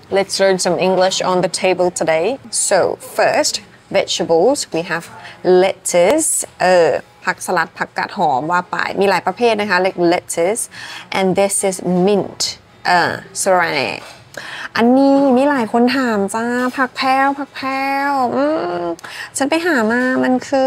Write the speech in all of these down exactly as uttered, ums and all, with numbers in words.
let's learn some English on the table today. So first, vegetables. We have lettuce. เออผักสลัดผักกาดหอมว่าไปมีหลายประเภทนะคะ like lettuce and this is mint เออสะระแหน่อันนี้มีหลายคนถามจ้าผักแพรวผักแพรวอืมฉันไปหามามันคือ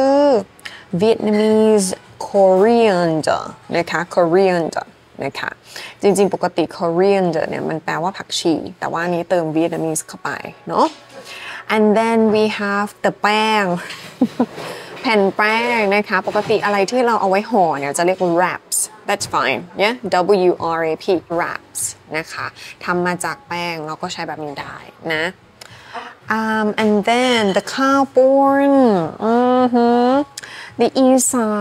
Vietnamese coriander นะคะ coriander นะคะจริงๆปกติ coriander เนี่ยมันแปลว่าผักชีแต่ว่านี้เติม Vietnamese เข้าไปเนาะ and then we have the แป้ง แผ่นแป้งนะคะปกติอะไรที่เราเอาไว้ห่อเนี่ยจะเรียกว่า wraps that's fine yeah W R A P wraps นะคะทำมาจากแป้งเราก็ใช้แบบนี้ได้นะ um, and then the ข้าวปุ้น mm-hmm. the อีสาน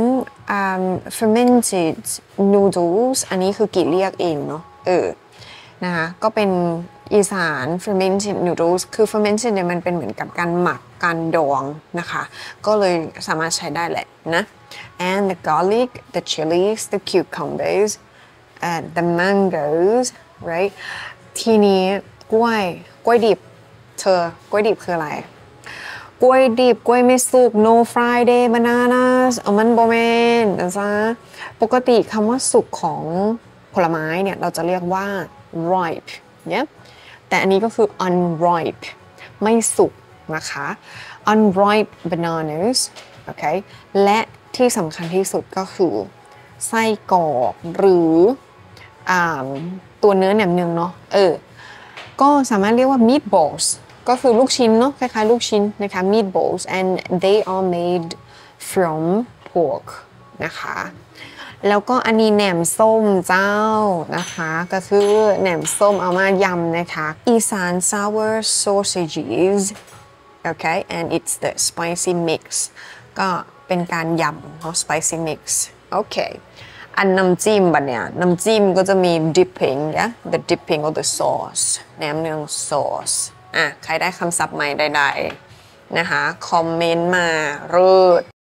um, fermented noodles อันนี้คือกี่เรียกเองเนาะเออนะคะก็เป็นอีสาน fermented noodles คือ fermented เนี่ยมันเป็นเหมือนกับการหมักการดองนะคะก็เลยสามารถใช้ได้แหละนะ and the garlic the chilies the cucumbers and the mangoes right ทีนี้กล้วยกล้วยดิบเธอกล้วยดิบคืออะไรกล้วยดิบกล้วยไม่สุก no Friday bananas เอามันโบแมนนะจ๊ะปกติคำว่าสุกของผลไม้เนี่ยเราจะเรียกว่า ripe เนี่ยแต่อันนี้ก็คือ unripe ไม่สุกนะคะ unripe bananas โอเคและที่สำคัญที่สุดก็คือไส้กรอกหรือตัวเนื้อแหนมเนืองเนาะเออก็สามารถเรียกว่า meatballs ก็คือลูกชิ้นเนาะคล้ายๆลูกชิ้นนะคะ meatballs and they are made from pork นะคะแล้วก็อันนี้แหนมส้มเจ้านะคะก็คือแหนมส้มเอามายำนะคะอีสาน sour sausages okay and it's the spicy mix ก็เป็นการยำเนาะ spicy mix โอเคอันน้ำจิ้มบัดเนี่ยน้ำจิ้มก็จะมี dipping yeah the dipping of the sauce แหนมเนือง sauce อ่ะใครได้คำศัพท์ใหม่ใดๆนะคะคอมเมนต์มาเลิศ